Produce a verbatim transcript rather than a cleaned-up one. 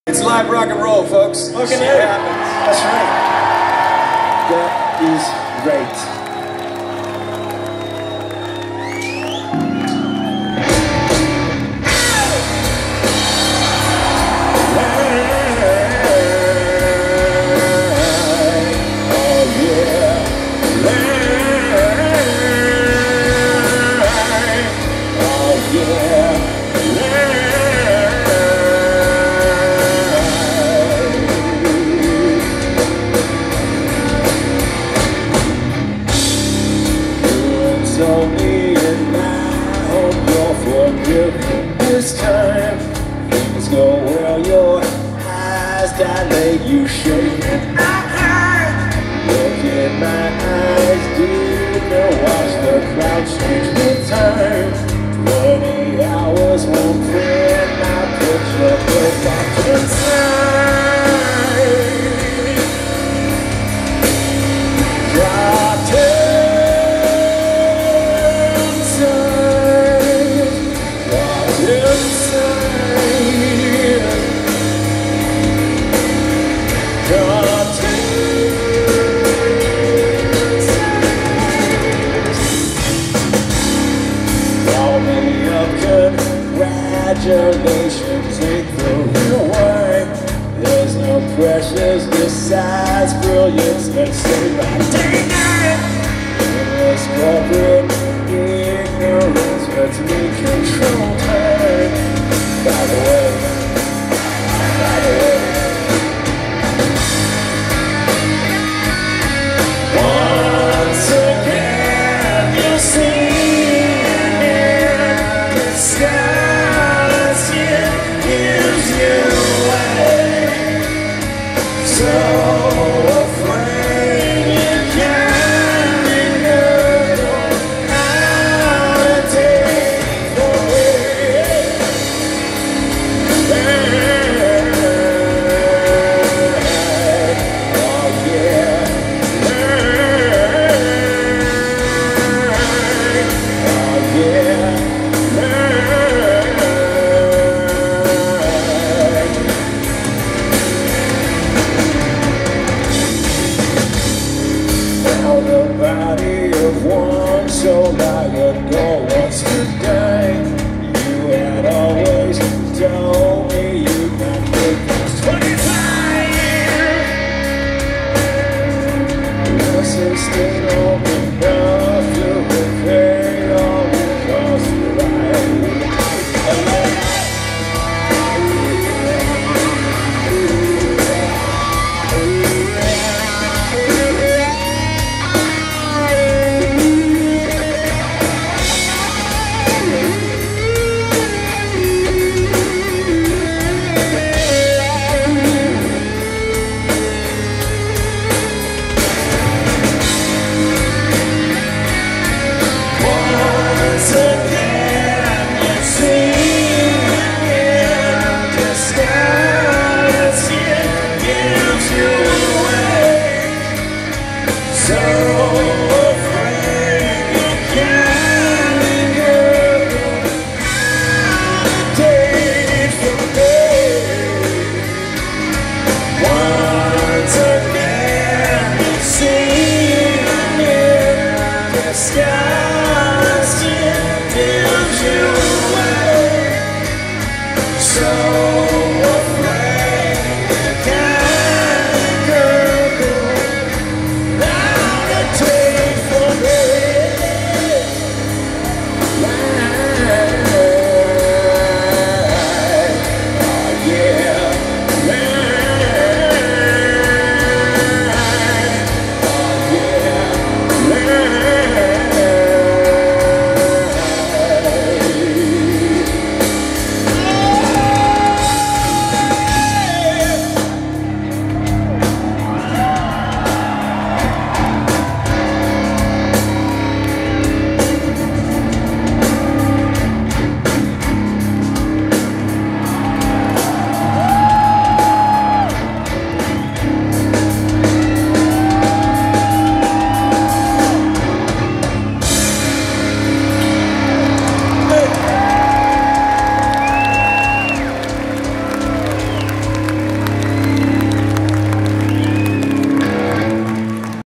It's live rock and roll, folks. Fucking it yeah. happens. That's right. That is great. Me and I hope you'll forgive this time. Things go well, your eyes dilate, you shake and I look in my eyes deep and watch the crowd change with time. Twenty hours won't print my picture, but back to time. Drop it. Congratulations, take the real wine. There's no pressures besides brilliance. Let's say my day night. Endless corporate ignorance lets me control time. By the way,